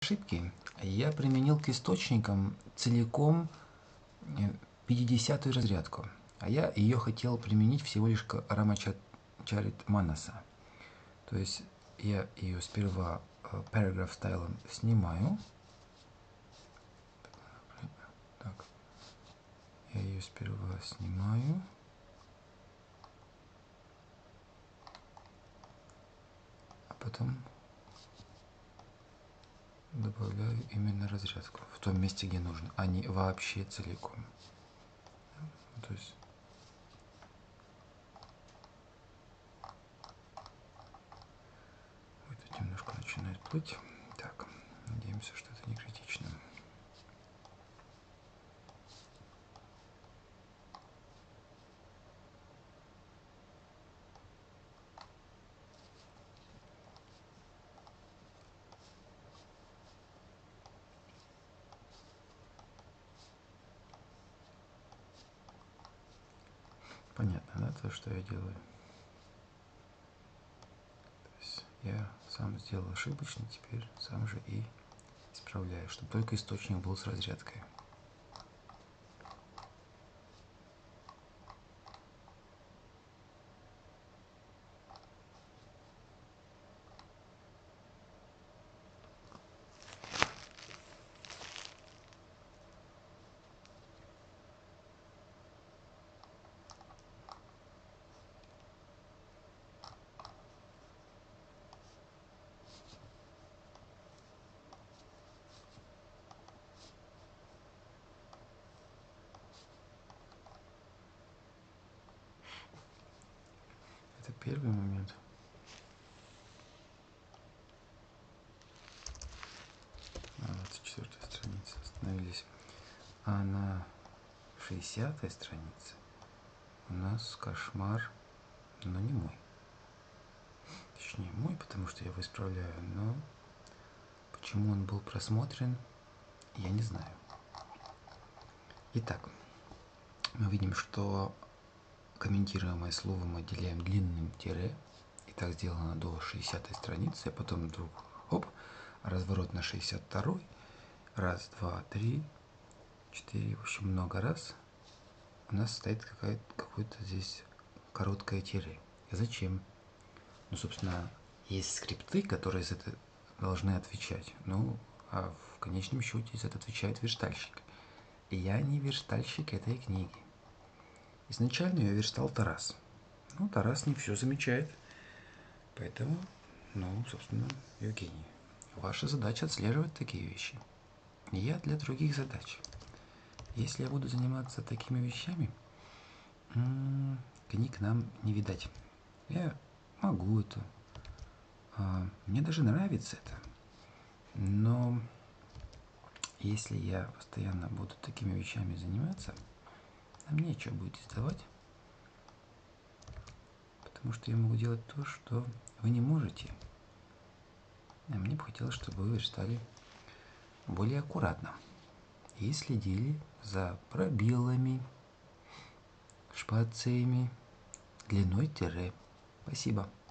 ошибки, я применил к источникам целиком 50-ю разрядку, а я ее хотел применить всего лишь к Рамачарит Манаса. То есть я ее сперва paragraph стайлом снимаю. Так, я ее сперва снимаю. А потом добавляю именно разрядку в том месте, где нужно, а не вообще целиком. То есть вот это немножко начинает плыть. Так, надеемся, что это не критично. Понятно, да, то, что я делаю? То есть я сам сделал ошибочно, теперь сам же и исправляю, чтобы только источник был с разрядкой. Это первый момент. На 24-й странице остановились. А на 60-й странице у нас кошмар, но не мой. Точнее, мой, потому что я его исправляю, но почему он был просмотрен, я не знаю. Итак, мы видим, что комментируемое слово мы отделяем длинным тире. И так сделано до 60-й страницы, а потом вдруг, хоп, разворот на 62-й. Раз, два, три, четыре, в общем, много раз. У нас стоит какое-то здесь короткое тире. Зачем? Ну, собственно, есть скрипты, которые за это должны отвечать. Ну, а в конечном счете за это отвечает верстальщик. И я не верстальщик этой книги. Изначально ее верстал Тарас. Ну, Тарас не все замечает. Поэтому, ну, собственно, Евгений, ваша задача отслеживать такие вещи. И я для других задач. Если я буду заниматься такими вещами, книг нам не видать. Я могу это. Мне даже нравится это. Но если я постоянно буду такими вещами заниматься, нам нечего будет издавать. Потому что я могу делать то, что вы не можете. А мне бы хотелось, чтобы вы верстали более аккуратно и следили за пробелами, шпациями, длиной тире. Спасибо.